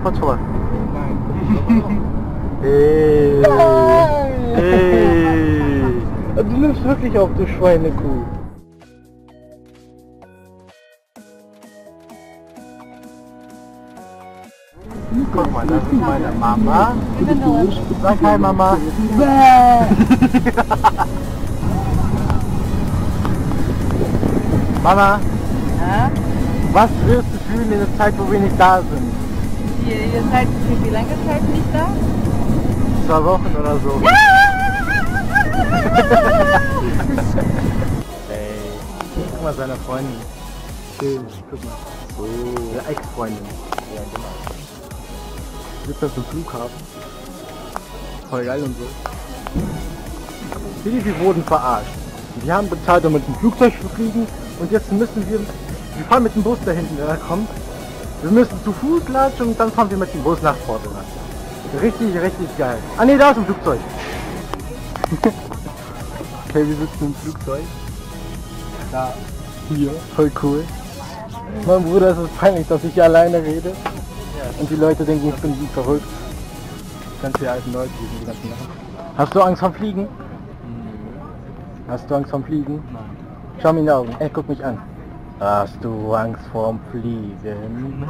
Kontrolle. Nein. Hey. Hey. Du nimmst wirklich auf, du Schweinekuh. Guck mal, das ist meine Mama. Sag hi Mama. Mama, Ja? was wirst du fühlen in der Zeit, wo wir nicht da sind? Ihr seid wie lange Zeit nicht da? 2 Wochen oder so. Ey, guck mal seine Freundin. Schön, guck mal. So. Ihre Ex-Freundin. Ja, genau. Sitzt auf dem Flughafen. Voll geil und so. Wir wurden verarscht. Wir haben bezahlt, um mit dem Flugzeug zu fliegen und jetzt müssen wir fahren mit dem Bus da hinten, der da kommt. Wir müssen zu Fuß latschen und dann fahren wir mit dem Bus nach Portugal. Richtig, richtig geil. Ah ne, da ist ein Flugzeug. Okay, wir sitzen im Flugzeug. Da. Hier. Voll cool. Mein Bruder, es ist peinlich, dass ich hier alleine rede. Und die Leute denken, ich bin verrückt. Ganz die alten Leute, die die ganzen machen. Hast du Angst vom Fliegen? Hast du Angst vom Fliegen? Nein. Schau mir in die Augen. Ey, guck mich an. Hast du Angst vorm Fliegen?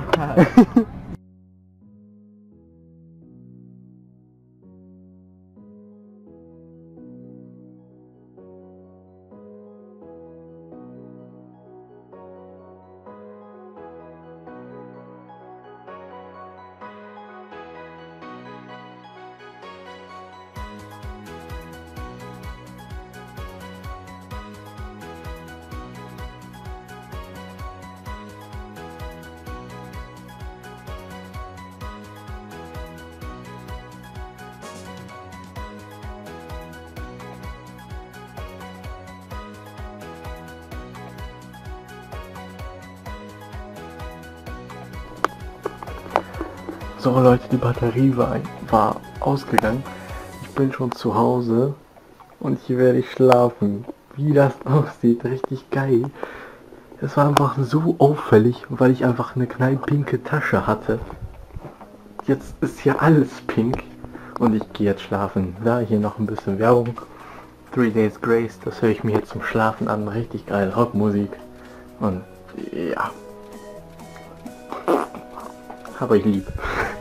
So Leute, die Batterie war ausgegangen. Ich bin schon zu Hause und hier werde ich schlafen. Wie das aussieht, richtig geil. Es war einfach so auffällig, weil ich einfach eine knallpinke Tasche hatte. Jetzt ist hier alles pink und ich gehe jetzt schlafen. Da hier noch ein bisschen Werbung. 3 Days Grace, das höre ich mir jetzt zum Schlafen an. Richtig geil, Rockmusik. Und ja. Hab euch lieb.